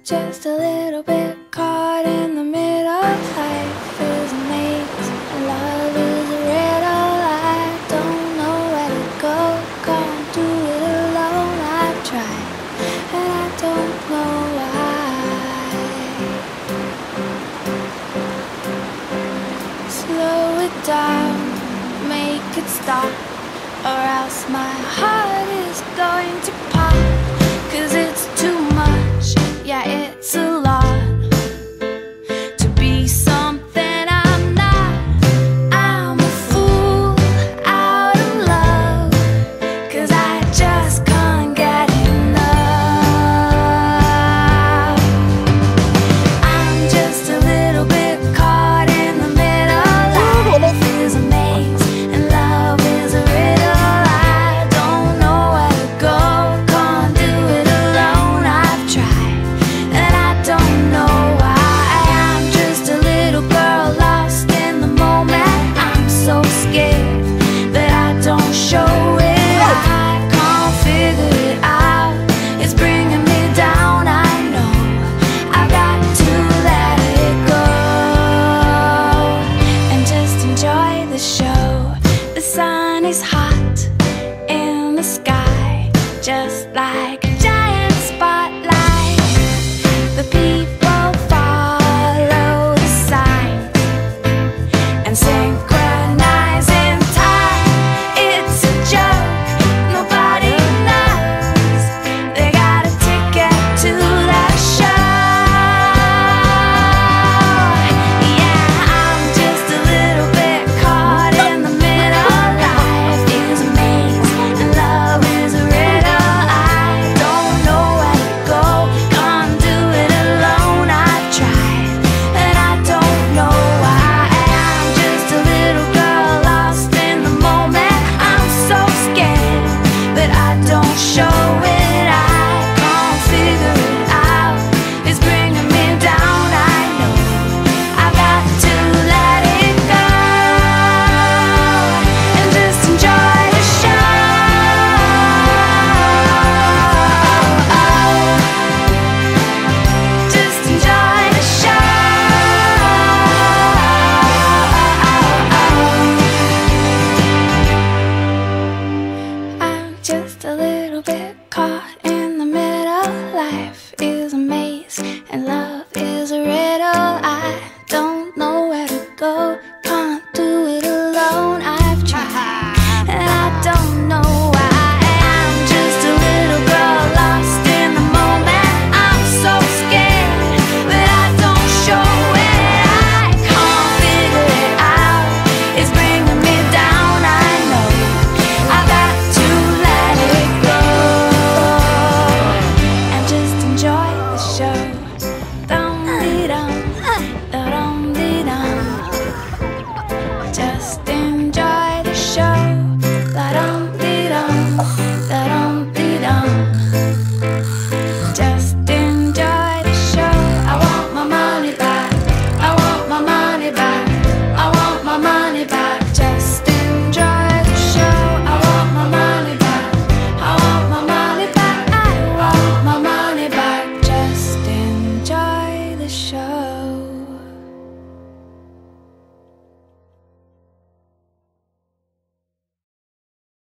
just a little bit caught in the middle. Life is a maze and love is a riddle. I don't know where to go, can't do it alone. I've tried and I don't know why. Slow it down, make it stop, or else my heart is going to pop. 'Cause it's too much, yeah, it's a lot to be something I'm not. I'm a fool out of love, 'cause I just can't get enough. I'm just a little bit caught in the middle. Life is a maze and love is a riddle. I don't know where to go, can't do it alone. I've tried and I don't know why. I'm just a little girl lost in the moment. I'm so scared that I don't show it. I can't figure it out, it's bringing me down. I know I've got to let it go and just enjoy the show. The sun is hot in the sky, just like a giant spotlight. The people follow the signs and synchronize in time. It's a joke, nobody knows they got a ticket to that show. Yeah, I'm just a little bit caught in the middle. Life is a maze and love is a riddle. I don't know where to go, can't do it alone. I've tried and I don't know why. I'm just a little girl lost in the moment. I'm so scared but I don't show it. I can't figure it out, it's bringing me down. I know I've got to let it go and just enjoy the show. Just enjoy the show. I'm just a little bit caught in the middle. Life